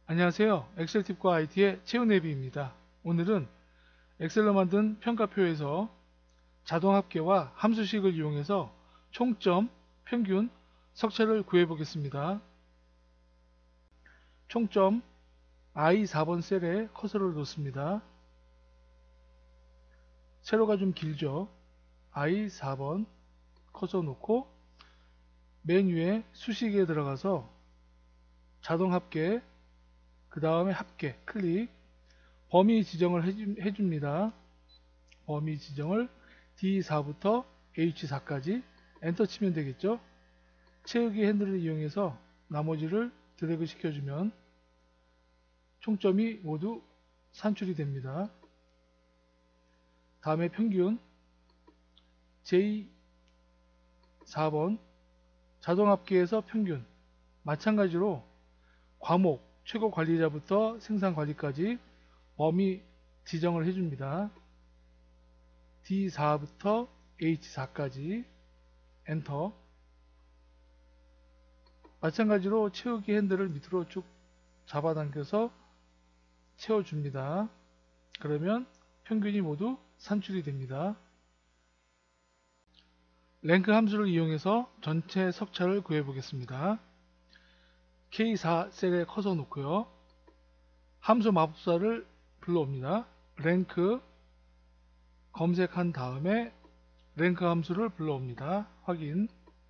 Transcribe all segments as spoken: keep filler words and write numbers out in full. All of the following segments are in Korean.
안녕하세요. 엑셀팁과 아이티의 최은혜비입니다. 오늘은 엑셀로 만든 평가표에서 자동 합계와 함수식을 이용해서 총점, 평균, 석차를 구해 보겠습니다. 총점 아이 사 번 셀에 커서를 놓습니다. 세로가 좀 길죠. 아이 사 번 커서 놓고 맨 위에 수식에 들어가서 자동 합계, 그 다음에 합계 클릭, 범위 지정을 해줍니다. 범위 지정을 디 사부터 에이치 사까지 엔터 치면 되겠죠. 채우기 핸들을 이용해서 나머지를 드래그 시켜주면 총점이 모두 산출이 됩니다. 다음에 평균 제이 사 번 자동합계에서 평균, 마찬가지로 과목 최고관리자부터 생산관리까지 범위 지정을 해줍니다. 디 사부터 에이치 사까지 엔터. 마찬가지로 채우기 핸들을 밑으로 쭉 잡아당겨서 채워줍니다. 그러면 평균이 모두 산출이 됩니다. 랭크 함수를 이용해서 전체 석차를 구해 보겠습니다. 케이 사 셀에 커서 놓고요. 함수 마법사를 불러옵니다. 랭크 검색한 다음에 랭크 함수를 불러옵니다. 확인.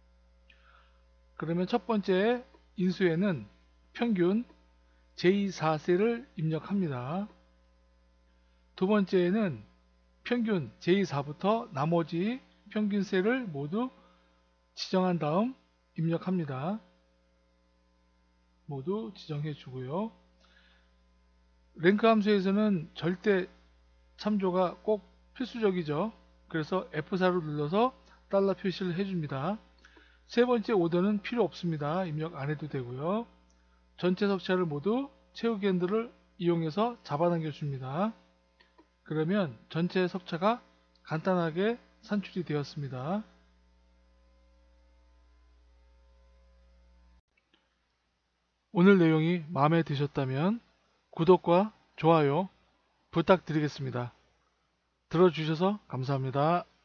그러면 첫 번째 인수에는 평균 제이 사 셀을 입력합니다. 두 번째에는 평균 제이 사부터 나머지 평균 셀을 모두 지정한 다음 입력합니다. 모두 지정해 주고요. 랭크 함수에서는 절대 참조가 꼭 필수적이죠. 그래서 에프 사를 눌러서 달러 표시를 해줍니다. 세 번째 오더는 필요 없습니다. 입력 안 해도 되고요. 전체 석차를 모두 채우기 핸들을 이용해서 잡아당겨 줍니다. 그러면 전체 석차가 간단하게 산출이 되었습니다. 오늘 내용이 마음에 드셨다면 구독과 좋아요 부탁드리겠습니다. 들어주셔서 감사합니다.